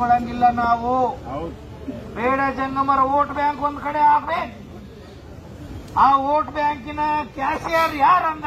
ತಗೊಳಂಗಿಲ್ಲ ನಾವು. ಬೇಡ ಜಂಗಮರ vote bank ಒಂದ್ ಕಡೆ ಆಗ್ಬೇಕು. ಆ ವೋಟ್ ಬ್ಯಾಂಕಿನ ಕ್ಯಾಶಿಯರ್ ಯಾರಂದ್ರ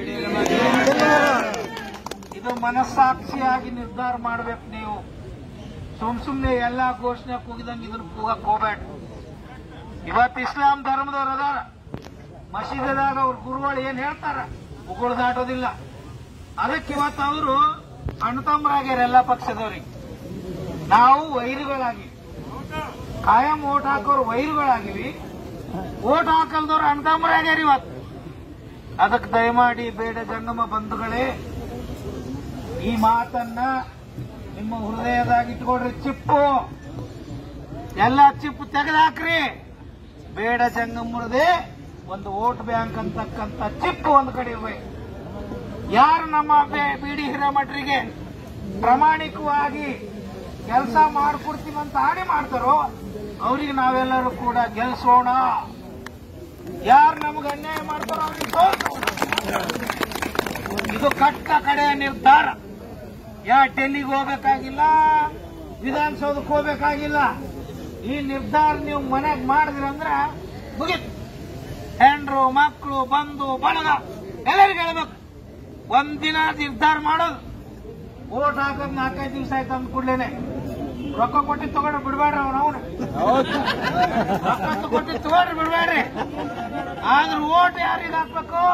ಇದು ಮನಸ್ಸಾಕ್ಷಿಯಾಗಿ ನಿರ್ಧಾರ ಮಾಡ್ಬೇಕು. ನೀವು ಸುಮ್ನೆ ಎಲ್ಲಾ ಘೋಷಣೆ ಕೂಗಿದಂಗೆ ಇದನ್ನ ಕೂಗಕ್ ಹೋಗ್ಬೇಡ. ಇವತ್ತು ಇಸ್ಲಾಂ ಧರ್ಮದವ್ರು ಅದಾರ, ಮಸೀದಿದಾಗ ಅವ್ರ ಗುರುಗಳು ಏನ್ ಹೇಳ್ತಾರ ಉಗುಳು ದಾಟೋದಿಲ್ಲ. ಅದಕ್ಕೆ ಇವತ್ತು ಅವರು ಅಣ್ಣತಮ್ಮರಾಗ್ಯಾರ ಎಲ್ಲ ಪಕ್ಷದವ್ರಿಗೆ. ನಾವು ವೈರಿಗಳಾಗಿವಿ, ಕಾಯಂ ವೋಟ್ ಹಾಕೋರು ವೈರಿಗಳಾಗಿವಿ, ವೋಟ್ ಹಾಕಲ್ದವ್ರು ಅಣ್ಣತಮ್ಮರಾಗ್ಯಾರ ಇವತ್ತು. ಅದಕ್ಕೆ ದಯಮಾಡಿ ಬೇಡ ಜಂಗಮ ಬಂಧುಗಳೇ, ಈ ಮಾತನ್ನ ನಿಮ್ಮ ಹೃದಯದಾಗ ಇಟ್ಕೊಡ್ರಿ. ಚಿಪ್ಪು ಎಲ್ಲ ಚಿಪ್ಪು ತೆಗೆದಾಕ್ರಿ. ಬೇಡ ಜಂಗಮರದೇ ಒಂದು ವೋಟ್ ಬ್ಯಾಂಕ್ ಅಂತಕ್ಕಂಥ ಚಿಪ್ಪು ಒಂದು ಕಡೆ ಇರಬೇಕು. ಯಾರು ನಮ್ಮ ಬಿಡಿ ಹಿರೇಮಠರಿಗೆ ಪ್ರಾಮಾಣಿಕವಾಗಿ ಕೆಲಸ ಮಾಡಿಕೊಡ್ತೀವಂತ ಆಣೆ ಮಾಡ್ತಾರೋ ಅವ್ರಿಗೆ ನಾವೆಲ್ಲರೂ ಕೂಡ ಗೆಲ್ಸೋಣ. ಯಾರು ನಮ್ಗೆ ಅನ್ಯಾಯ ಮಾಡ್ತಾರೋ ಅವ್ರಿಗೆ ಸೋಲ್ಸೋಣ. ಇದು ಕಟ್ಟ ಕಡೆಯ ನಿರ್ಧಾರ. ಡೆಲ್ಲಿಗೆ ಹೋಗಬೇಕಾಗಿಲ್ಲ, ವಿಧಾನಸೌಧಕ್ಕೆ ಹೋಗಬೇಕಾಗಿಲ್ಲ. ಈ ನಿರ್ಧಾರ ನೀವು ಮನೆಗೆ ಮಾಡಿದ್ರಂದ್ರೆ ಮುಗಿತು. ಹೆಂಡ್ರು ಮಕ್ಕಳು ಬಂಧು ಬಳಗ ಎಲ್ಲರಿಗೂ ಹೇಳ್ಬೇಕು. ಒಂದಿನ ನಿರ್ಧಾರ ಮಾಡೋದು. ವೋಟ್ ಹಾಕೋದ್ 4-5 ದಿವಸ ಆಯ್ತು ಅಂದ ಕೂಡ್ಲೇನೆ ರೊಕ್ಕ ಕೊಟ್ಟು ತಗೊಂಡು ಬಿಡ್ಬೇಡ್ರಿ. ಅವನು ರೊಕ್ಕ ಕೊಟ್ಟು ತಗೊಂಡ್ರೆ ಬಿಡ್ಬೇಡ್ರಿ. ಆದ್ರೆ ವೋಟ್ ಯಾರಿಗೆ ಹಾಕ್ಬೇಕು?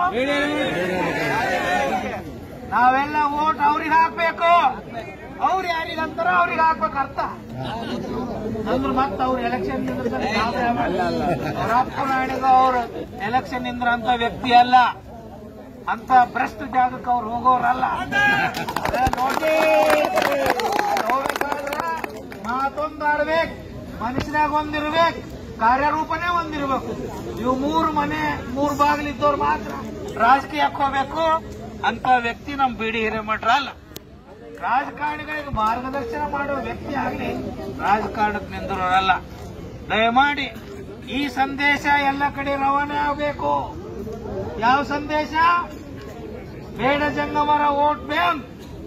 ನಾವೆಲ್ಲ ವೋಟ್ ಅವ್ರಿಗೆ ಹಾಕ್ಬೇಕು. ಅವ್ರು ಯಾರಿಗೆ ಅಂತಾರ ಅವ್ರಿಗೆ ಹಾಕ್ಬೇಕು. ಅರ್ಥ ಅಂದ್ರೆ ಮತ್ತೆ ಅವ್ರು ಎಲೆಕ್ಷನ್ ನಿಂದಿರ್ತಾರೆ. ಅವ್ರ ಅಪ್ಪನಾಡಿಗ ಅವ್ರು ಎಲೆಕ್ಷನ್ ನಿಂದ್ರ ಅಂತ ವ್ಯಕ್ತಿ ಅಲ್ಲ, ಅಂತ ಭ್ರಷ್ಟ ಜಾಗಕ್ಕೆ ಅವ್ರು ಹೋಗೋರಲ್ಲ. ನೋಡಿ, ಹೋಗ್ಬೇಕಾದ್ರೆ ಮಾತೊಂದು ಆಡ್ಬೇಕು, ಮನುಷ್ಯನಾಗ ಒಂದಿರ್ಬೇಕು, ಕಾರ್ಯರೂಪನೇ ಒಂದಿರ್ಬೇಕು. ಇವು 3 ಬಾಗಿಲಿದ್ದವ್ರು ಮಾತ್ರ ರಾಜಕೀಯಕ್ಕೆ ಹೋಗ್ಬೇಕು. ಅಂತ ವ್ಯಕ್ತಿ ನಮ್ ಬಿಡಿ ಹಿರೇಮಠರ ಅಲ್ಲ. ರಾಜಕಾರಣಿಗಳಿಗೆ ಮಾರ್ಗದರ್ಶನ ಮಾಡುವ ವ್ಯಕ್ತಿ ಆಗಲಿ ರಾಜಕಾರಣಕ್ಕೆ ನಿಂದಿರೋರಲ್ಲ. ದಯಮಾಡಿ ಈ ಸಂದೇಶ ಎಲ್ಲ ಕಡೆ ರವಾನೆ ಆಗಬೇಕು. ಯಾವ ಸಂದೇಶ? ಬೇಡ ಜಂಗಮರ ವೋಟ್ ಬ್ಯಾಂಕ್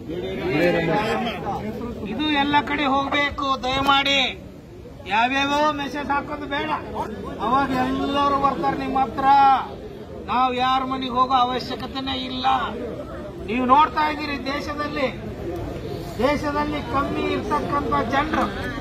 ಇದು ಎಲ್ಲ ಕಡೆ ಹೋಗ್ಬೇಕು. ದಯಮಾಡಿ ಯಾವ್ಯಾವ ಮೆಸೇಜ್ ಹಾಕೋದು ಬೇಡ. ಅವಾಗ ಎಲ್ಲರೂ ಬರ್ತಾರೆ ನಿಮ್ಮ ಹತ್ರ. ನಾವು ಯಾರ ಮನೆಗೆ ಹೋಗೋ ಅವಶ್ಯಕತೆನೇ ಇಲ್ಲ. ನೀವು ನೋಡ್ತಾ ಇದ್ದೀರಿ, ದೇಶದಲ್ಲಿ ಕಮ್ಮಿ ಇರ್ತಕ್ಕಂಥ ಜನರು